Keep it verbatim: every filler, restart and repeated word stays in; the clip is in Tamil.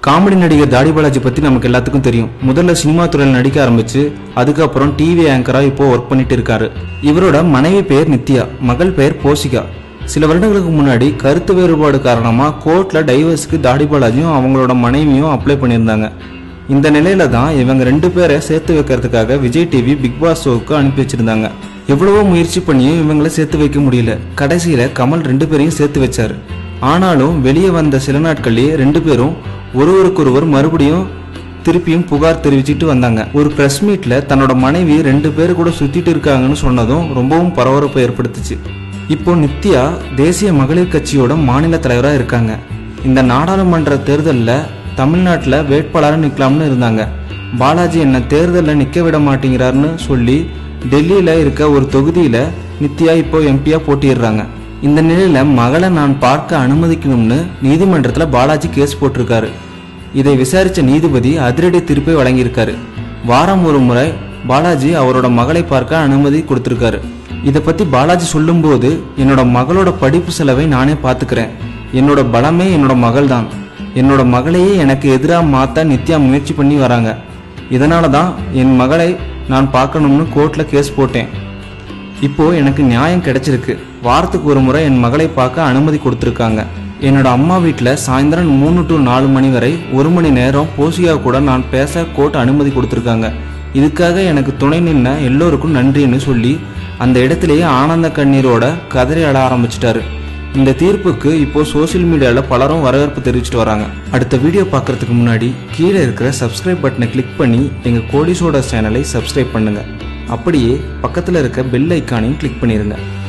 காமெடி நடிகர் தாடி பாலாஜி பத்தி நமக்கு எல்லாத்துக்கும் தெரியும். முதல்ல சினிமா துறையில் நடிக்க ஆரம்பிச்சு அதுக்கப்புறம் டிவி ஆங்கரா இப்போ ஒர்க் பண்ணிட்டு இருக்காரு. இவரோட மனைவி பெயர் நித்யா, மகள் பெயர் போசிகா. சில வருடங்களுக்கு முன்னாடி கருத்து வேறுபாடு காரணமா கோர்ட்ல டைவர்ஸ்க்கு தாடி பாலாஜியும் அவங்களோட மனைவியும் அப்ளை பண்ணியிருந்தாங்க. இந்த நிலையில தான் இவங்க ரெண்டு பேரை சேர்த்து வைக்கிறதுக்காக விஜய் டிவி பிக் பாஸ் ஷோவுக்கு அனுப்பி வச்சிருந்தாங்க. எவ்வளவோ முயற்சி பண்ணியும் இவங்களை சேர்த்து வைக்க முடியல. கடைசியில கமல் ரெண்டு பேரையும் சேர்த்து வச்சாரு. ஆனாலும் வெளியே வந்த சில நாட்கள்லயே ரெண்டு பேரும் ஒருவருக்கொருவர் மறுபடியும் திருப்பியும் புகார் தெரிவிச்சுட்டு வந்தாங்க. ஒரு பிரஸ் மீட்ல தன்னோட மனைவி ரெண்டு பேரு கூட சுத்திட்டு இருக்காங்கன்னு சொன்னதும் ரொம்பவும் பரபரப்பை ஏற்படுத்துச்சு. இப்போ நித்யா தேசிய மகளிர் கட்சியோட மாநில தலைவரா இருக்காங்க. இந்த நாடாளுமன்ற தேர்தலில் தமிழ்நாட்டில் வேட்பாளராக நிற்கலாம்னு இருந்தாங்க. பாலாஜி என்ன தேர்தலில் நிற்க விட மாட்டேங்கிறாருன்னு சொல்லி டெல்லியில இருக்க ஒரு தொகுதியில நித்யா இப்போ எம்பியா போட்டிடுறாங்க. இந்த நிலையில மகளை நான் பார்க்க அனுமதிக்கணும்னு நீதிமன்றத்துல பாலாஜி கேஸ் போட்டிருக்காரு. இதை விசாரிச்ச நீதிபதி அதிரடி தீர்ப்பை வழங்கியிருக்காரு. வாரம் ஒரு முறை பாலாஜி அவரோட மகளை பார்க்க அனுமதி கொடுத்திருக்காரு. இதை பத்தி பாலாஜி சொல்லும் போது, என்னோட மகளோட படிப்பு செலவை நானே பாத்துக்கிறேன். என்னோட பலமே என்னோட மகள் தான். என்னோட மகளையே எனக்கு எதிராக மாத்த நித்யா முயற்சி பண்ணி வராங்க. இதனாலதான் என் மகளை நான் பார்க்கணும்னு கோர்ட்ல கேஸ் போட்டேன். இப்போ எனக்கு நியாயம் கிடைச்சிருக்கு. வாரத்துக்கு ஒரு முறை என் மகளை பார்க்க அனுமதி கொடுத்துருக்காங்க. என்னோட அம்மா வீட்டில் சாயந்தரம் மூணு டு நாலு மணி வரை ஒரு மணி நேரம் போசியா கூட நான் பேச கோர்ட் அனுமதி கொடுத்துருக்காங்க. இதுக்காக எனக்கு துணை நின்ன எல்லோருக்கும் நன்றின்னு சொல்லி அந்த இடத்திலேயே ஆனந்த கண்ணீரோட கதறி அழ ஆரம்பிச்சிட்டாரு. இந்த தீர்ப்புக்கு இப்போ சோசியல் மீடியால பலரும் வரவேற்பு தெரிவிச்சிட்டு வராங்க. அடுத்த வீடியோ பார்க்கறதுக்கு முன்னாடி கீழே இருக்கிற சப்ஸ்கிரைப் பட்டனை கிளிக் பண்ணி எங்க கோடிசோட சேனலை சப்ஸ்கிரைப் பண்ணுங்க. அப்படியே பக்கத்துல இருக்க பெல் ஐக்கானையும் கிளிக் பண்ணிருங்க.